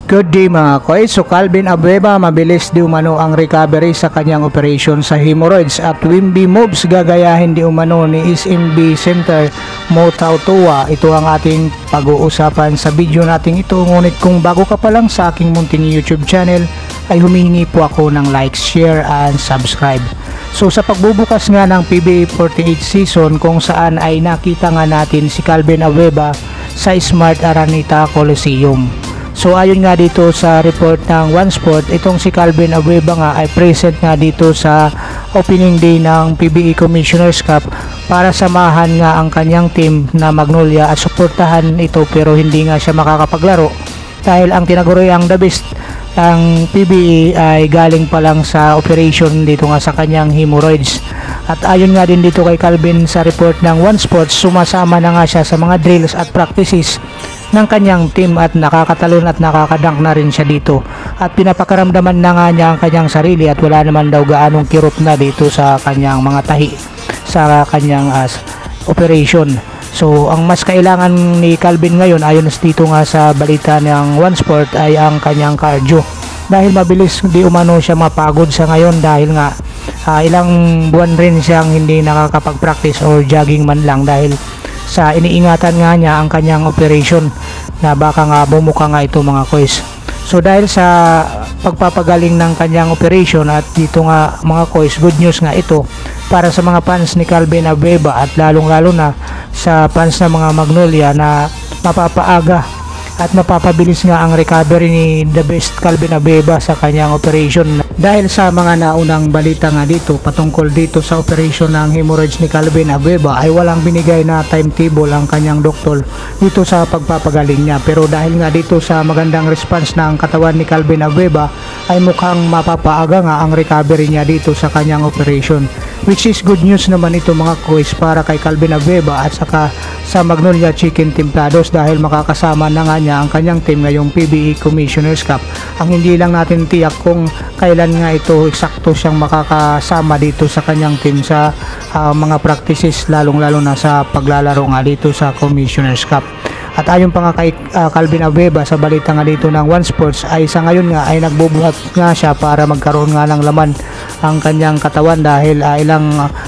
Good day mga koy. So Calvin Abueva mabilis di umano ang recovery sa kanyang operasyon sa hemorrhoids at Wimby moves gagayahin di umano ni SMB Center Mo Tautua. Ito ang ating pag-uusapan sa video natin ito. Ngunit kung bago ka pa lang sa aking munting YouTube channel ay humihingi po ako ng like, share and subscribe. So sa pagbubukas nga ng PBA 48 season kung saan ay nakita nga natin si Calvin Abueva sa Smart Araneta Coliseum. So ayon nga dito sa report ng One Sport, itong si Calvin Abueva nga ay present nga dito sa opening day ng PBA Commissioner's Cup para samahan nga ang kanyang team na Magnolia at suportahan ito, pero hindi nga siya makakapaglaro dahil ang tinaguriang the best ang PBA ay galing pa lang sa operation dito nga sa kanyang hemorrhoids. At ayon nga din dito kay Calvin sa report ng One Sports, sumasama na nga siya sa mga drills at practices ng kanyang team at nakakatalon at nakakadank na rin siya dito at pinapakaramdaman na nga niya ang kanyang sarili at wala naman daw gaanong kirot na dito sa kanyang mga tahi sa kanyang operation. So ang mas kailangan ni Calvin ngayon ayon dito nga sa balita ng One Sport ay ang kanyang cardio, dahil mabilis di umano siya mapagod sa ngayon dahil nga ilang buwan rin siyang hindi nakakapag-practice or jogging man lang dahil sa iniingatan nga niya ang kanyang operation na baka nga bumuka nga ito mga koys. So dahil sa pagpapagaling ng kanyang operation at dito nga mga koys, good news nga ito para sa mga fans ni Calvin Abueva at lalong lalo na sa fans ng mga Magnolia na mapapaaga at mapapabilis nga ang recovery ni the best Calvin Abueva sa kanyang operation. Dahil sa mga naunang balita nga dito patungkol dito sa operation ng hemorrhoids ni Calvin Abueva ay walang binigay na timetable ang kanyang doktor dito sa pagpapagaling niya, pero dahil nga dito sa magandang response ng katawan ni Calvin Abueva ay mukhang mapapaaga nga ang recovery niya dito sa kanyang operation, which is good news naman ito mga koys para kay Calvin Abueva at saka sa Magnolia Chicken Templados dahil makakasama na nga niya ang kanyang team ngayong PBA Commissioner's Cup. Ang hindi lang natin tiyak kung kailan nga ito eksakto siyang makakasama dito sa kanyang team sa mga practices, lalong lalo na sa paglalaro nga dito sa Commissioner's Cup. At ayon pa nga kay Calvin Abueva sa balita nga dito ng One Sports ay sa ngayon nga ay nagbubuhat nga siya para magkaroon nga ng laman ang kanyang katawan dahil ilang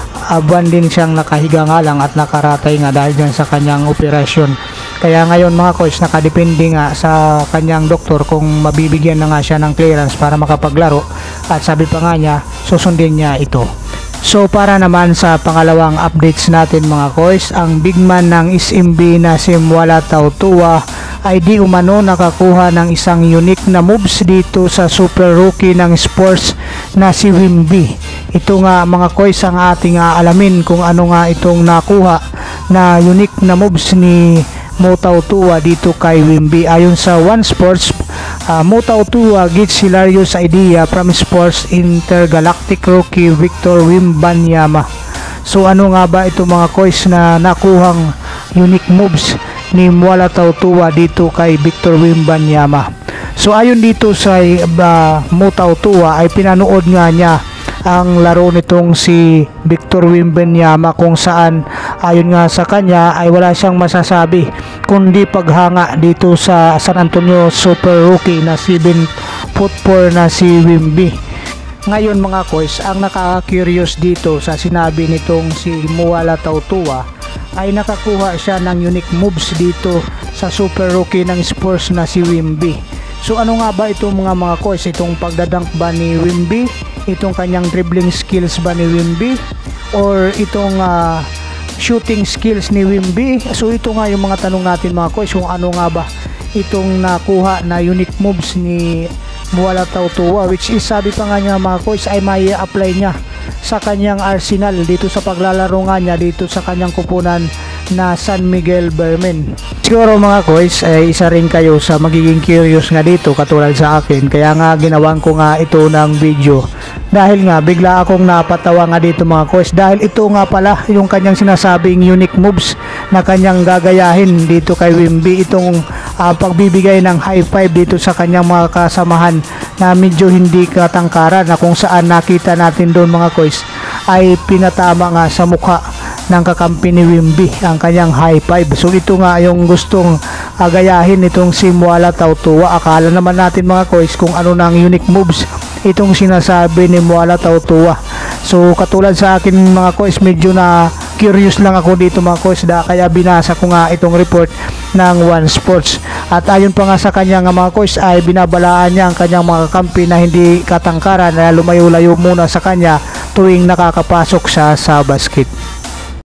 buwan din siyang nakahiga nga lang at nakaratay nga dahil dyan sa kanyang operasyon. Kaya ngayon mga coach, nakadepende nga sa kanyang doktor kung mabibigyan na nga siya ng clearance para makapaglaro at sabi pa nga niya susundin niya ito. So para naman sa pangalawang updates natin mga koys, ang big man ng SMB na si Mwala Tautua ay di umano nakakuha ng isang unique na moves dito sa super rookie ng sports na si Wimby. Ito nga mga koys ang ating alamin kung ano nga itong nakuha na unique na moves ni Mo Tautua dito kay Wimby. Ayon sa One Sports, Mo Tautua gets hilarious idea from sports intergalactic rookie Victor Wembanyama. So ano nga ba ito mga koys na nakuhang unique moves ni Mwala Tautua dito kay Victor Wembanyama? So ayon dito sa Mo Tautua ay pinanood nga niya ang laro nitong si Victor Wembanyama kung saan ayon nga sa kanya ay wala siyang masasabi kundi paghanga dito sa San Antonio super rookie na 7'4" na si Wimby. Ngayon mga koys, ang nakaka-curious dito sa sinabi nitong si Mwala Tautua ay nakakuha siya ng unique moves dito sa super rookie ng sports na si Wimby. So ano nga ba itong mga koys, itong pagdadunk ba ni Wimby, itong kanyang dribbling skills ba ni Wimby, or itong shooting skills ni Wimby? So ito nga yung mga tanong natin mga koys, kung ano nga ba itong nakuha na unique moves ni Mwala Tautua, which is sabi pa nga niya mga koys ay may apply niya sa kanyang arsenal dito sa paglalaro nga niya dito sa kanyang kupunan na San Miguel Bermen. Siguro mga koys ay isa rin kayo sa magiging curious nga dito katulad sa akin, kaya nga ginawan ko nga ito ng video dahil nga bigla akong napatawa nga dito mga koys dahil ito nga pala yung kanyang sinasabing unique moves na kanyang gagayahin dito kay Wimby, itong pagbibigay ng high five dito sa kanyang mga kasamahan na medyo hindi katangkaran na kung saan nakita natin doon mga koys ay pinatama nga sa mukha ng kakampi ni Wimby ang kanyang high five. So ito nga yung gustong agayahin itong si Muala Tautua. Akala naman natin mga kois kung ano nang unique moves itong sinasabi ni Muala Tautua. So katulad sa akin mga kois, medyo na curious lang ako dito mga kois, kaya binasa ko nga itong report ng One Sports. At ayon pa nga sa kanya nga mga kois ay binabalaan niya ang kanyang mga kampi na hindi katangkaran na lumayo-layo muna sa kanya tuwing nakakapasok siya sa basket.